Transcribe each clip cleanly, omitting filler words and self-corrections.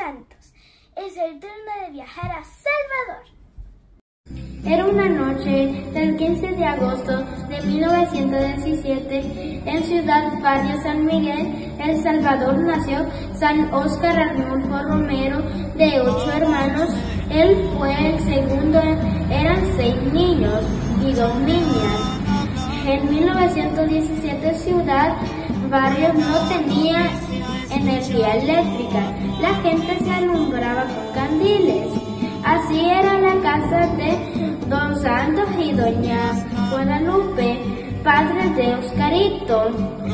Santos. Es el turno de viajar a Salvador. Era una noche del 15 de agosto de 1917 en Ciudad Valle San Miguel, El Salvador, nació San Óscar Arnulfo Romero, de 8 hermanos. Él fue el segundo, eran 6 niños y 2 niñas. En 1917 Ciudad Barrios no tenía energía eléctrica, la gente se alumbraba con candiles. Así era la casa de Don Santos y Doña Guadalupe, padres de Oscarito.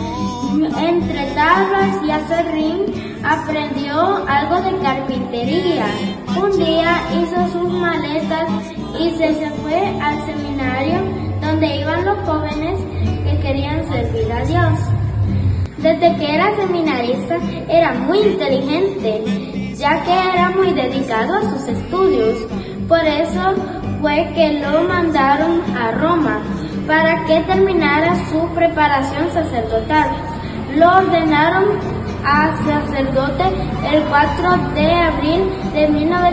Entre tablas y aserrín aprendió algo de carpintería. Un día hizo sus maletas y se fue al seminario donde iban los jóvenes que querían servir a Dios. Desde que era seminarista era muy inteligente, ya que era muy dedicado a sus estudios. Por eso fue que lo mandaron a Roma para que terminara su preparación sacerdotal. Lo ordenaron a sacerdote el 4 de abril de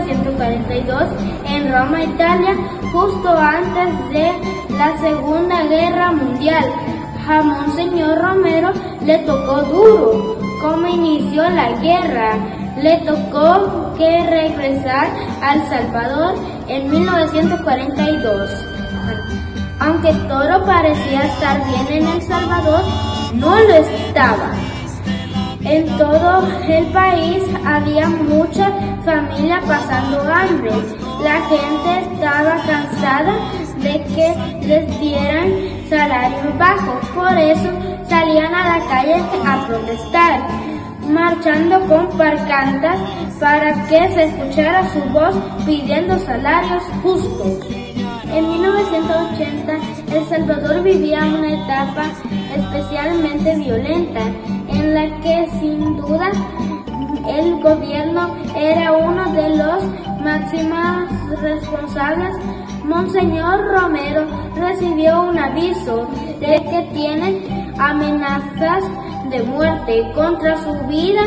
1942 en Roma, Italia, justo antes de la Segunda Guerra Mundial. A Monseñor Romero le tocó duro. Como inició la guerra, le tocó que regresar a El Salvador en 1942. Aunque todo parecía estar bien en El Salvador, no lo estaba. En todo el país había mucha familia pasando hambre. La gente estaba cansada de que les dieran salarios bajos, por eso salían a la calle a protestar, marchando con pancartas para que se escuchara su voz pidiendo salarios justos. En 1980, El Salvador vivía una etapa especialmente violenta, en la que sin duda el gobierno era uno de los máximos responsables. Monseñor Romero recibió un aviso de que tiene amenazas de muerte contra su vida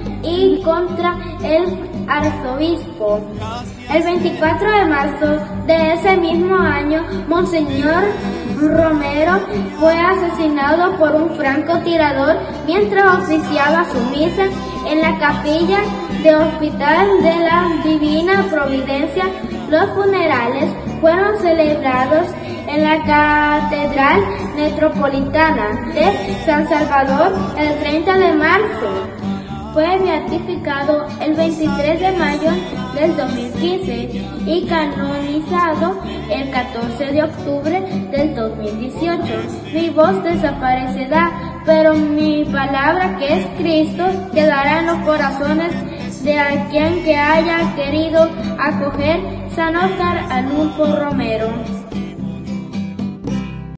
y contra el arzobispo. El 24 de marzo de ese mismo año, Monseñor Romero fue asesinado por un francotirador mientras oficiaba su misa en la capilla del Hospital de la Divina Providencia. Los funerales fueron celebrados en la Catedral Metropolitana de San Salvador el 30 de marzo. Fue beatificado el 23 de mayo del 2015 y canonizado el 14 de octubre del 2018. Mi voz desaparecerá, pero mi palabra, que es Cristo, quedará en los corazones de alguien que haya querido acoger San Óscar Arnulfo Romero.